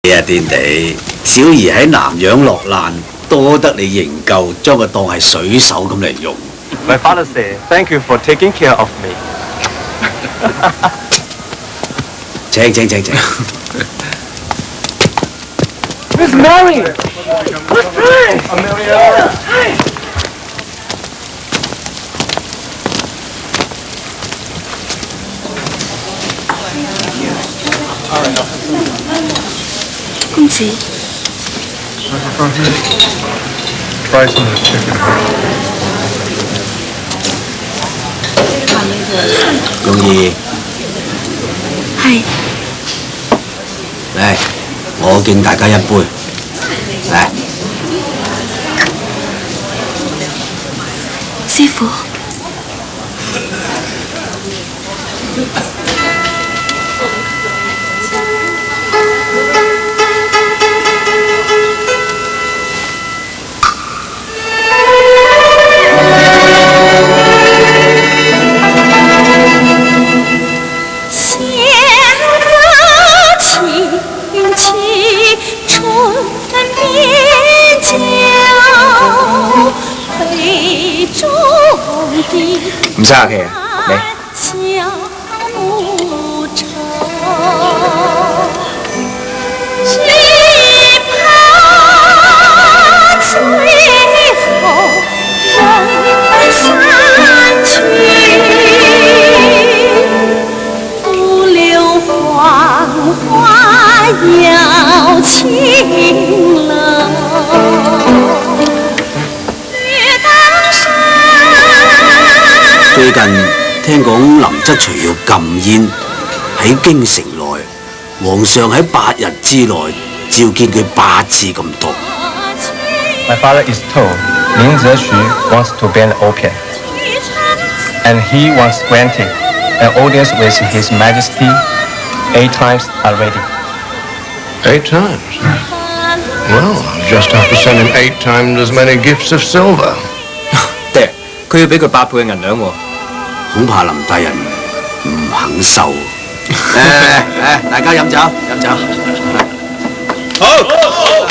啊，天地，小兒喺南洋落難，多得你營救，將佢當係水手咁嚟用。 My father said, "Thank you for taking care of me." 請。 Miss Mary, what's this? Amelia. Hi. 公子。 Try some of this chicken. 容易。 係。 嚟，我敬大家一杯。嚟。 師傅。 唔使客氣啊，嚟。最近聽講林則徐要禁煙，喺京城內，皇上喺8日之內召見佢8次咁多。 My father is told Lin Zexu wants to ban opium, and he wants granted an audience with His Majesty 8 times already. 8 times? Well, I'll just have to send him 8 times as many gifts of silver. 爹，佢要俾佢8倍嘅銀兩喎。 恐怕林大人唔肯收。大家飲酒。好。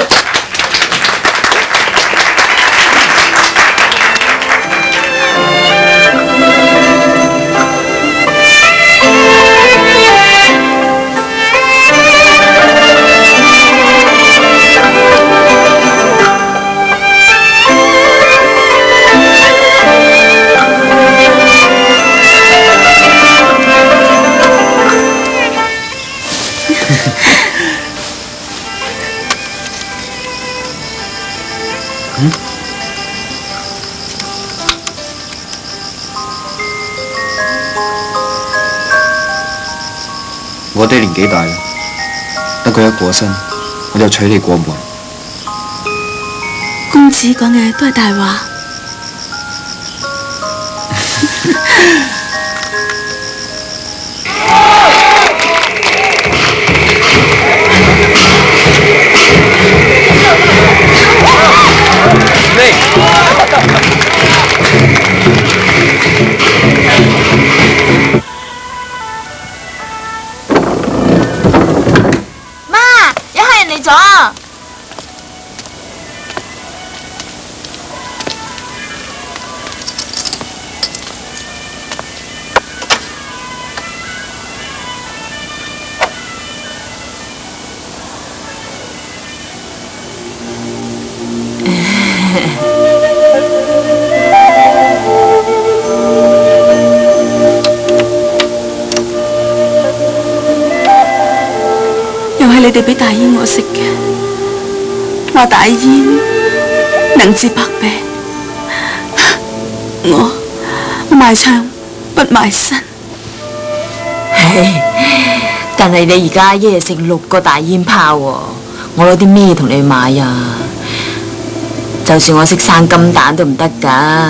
我爹年紀大啦，等佢一過身，我就娶你過門。 公子講嘅都係大話。你哋俾大煙我食嘅，話大煙能治百病，我賣唱不賣身。 但係你而家一日食6個大煙炮喎，我攞啲咩同你買啊？就算我識生金蛋都唔得㗎。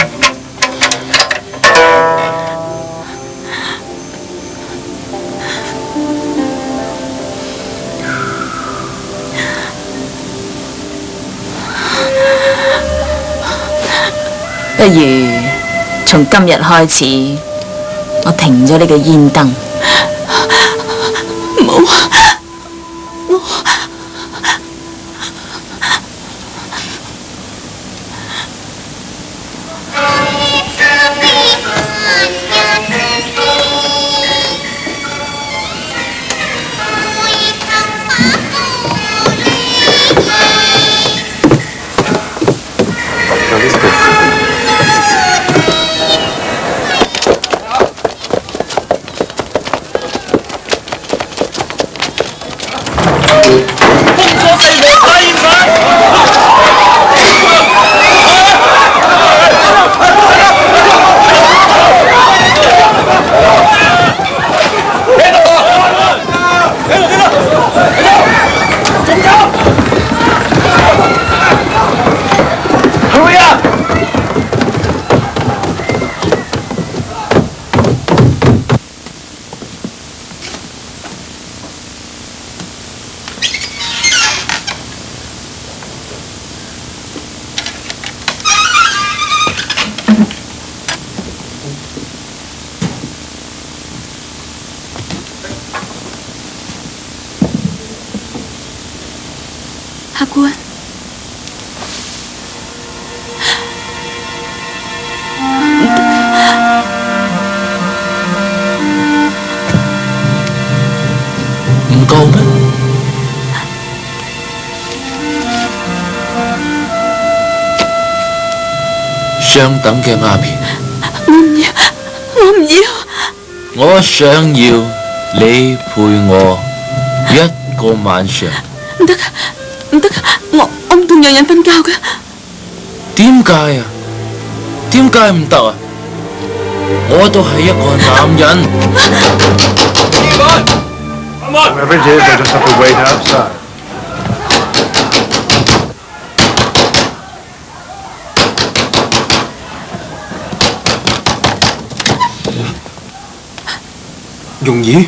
不如從今日開始，我停咗呢個煙燈。 唔好，我下官， 唔夠咩？相等嘅鴉片， 我唔要，我唔要。 我想要你陪我一個晚上。 唔得噶，唔得噶，我唔同洋人瞓覺噶。 點解啊？點解唔得啊？我都係一個男人。 Whoever it is, they just have to wait outside. 容兒，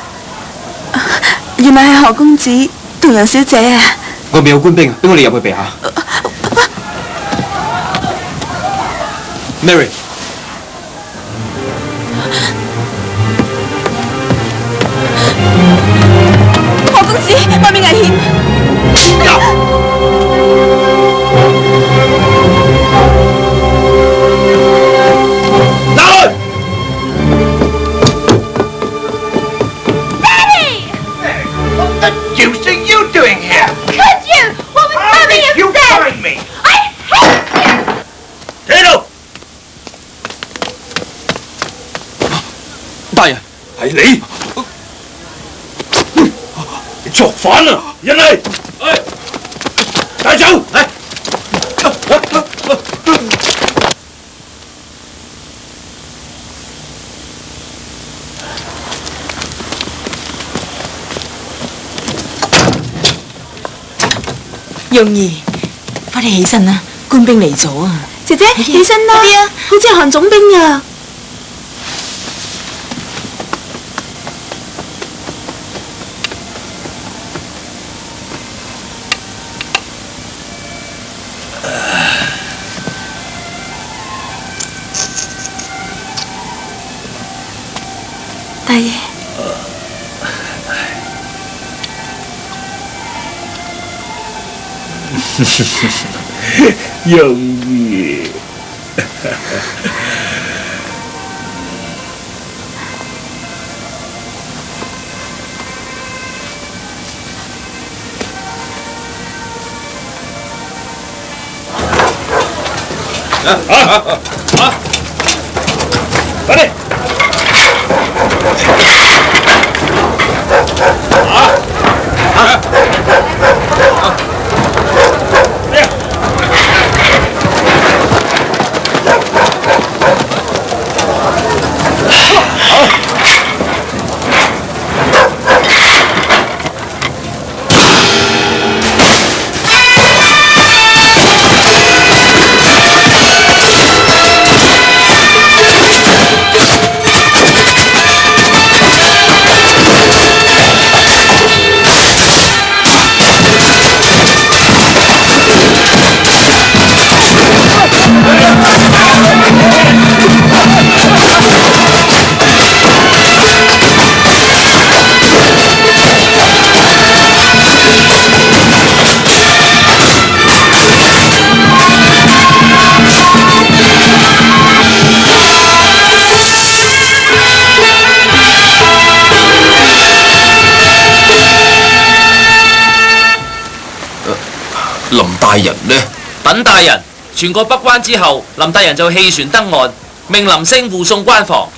原來係何公子同楊小姐啊！ 外面有官兵，俾我哋入去避下。Mary， 何公子，外面危險！ 大人，係你，你作反啊！人嚟，帶走！ 容兒，快啲起身啦，官兵嚟咗啊！ 姐姐，起身啦！啲啊，好似係韓總兵啊！大爺， 容易。快啲！ 大人呢？ 等大人，全過北關之後，林大人就棄船登岸，命林星護送關防。